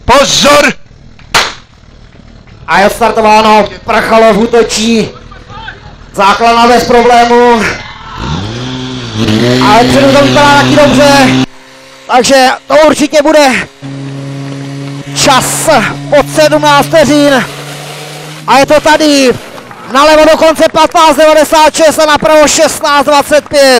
Pozor! A je odstartováno, Prchalov útočí. Základna bez problému. Ale předu to vypadá taky dobře. Takže to určitě bude čas pod 17 vteřin. A je to tady. Nalevo do konce 15.96 a napravo 16.25.